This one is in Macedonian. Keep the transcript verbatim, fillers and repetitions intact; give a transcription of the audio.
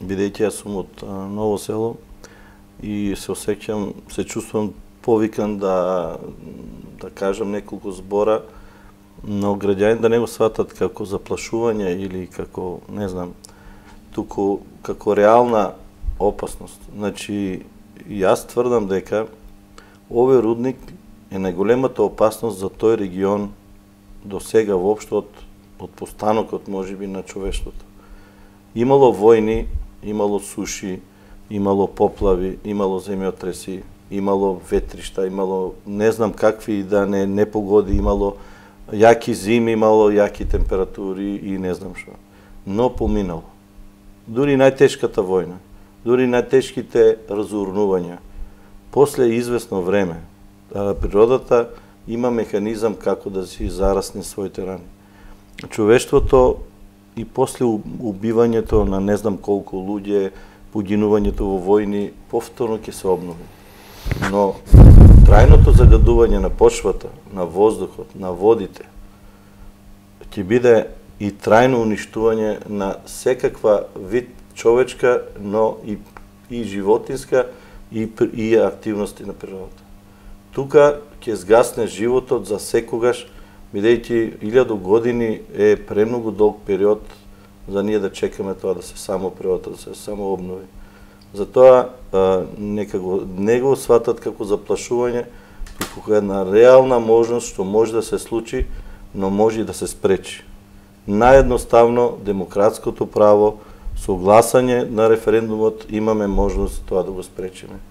бидејќи јас сум од Ново село и се осеќам, се чувствам повикан да да кажам неколку збора, но граѓани да не го сватат како заплашување или како, не знам, туку како реална опасност. Значи, јас тврдам дека овој рудник е најголемата опасност за тој регион до сега воопшто од, од постанокот можеби на човештвото. Имало војни, имало суши, имало поплави, имало земјотреси, имало ветришта, имало не знам какви да не непогоди, имало јаки зими, имало јаки температури и не знам што. Но поминало. Дури најтешката војна, дури најтешките разурнувања, после известно време, природата има механизам како да си зарасне своите рани. Човештвото и после убивањето на не знам колку луѓе, погинувањето во војни, повторно ќе се обнови. Но трајното загадување на почвата, на воздухот, на водите, ќе биде и трајно уништување на секаква вид човечка, но и, и животинска, и, и активности на природата. Тука ќе згасне животот за секогаш, бидејќи илјаду години е премногу долг период за ние да чекаме тоа да се само природата, да се само обнови. Затоа нека го, не го сватат како заплашување, туку една реална можност што може да се случи, но може и да се спречи. Наједноставно демократското право, со гласање на референдумот имаме можност тоа да го спречиме.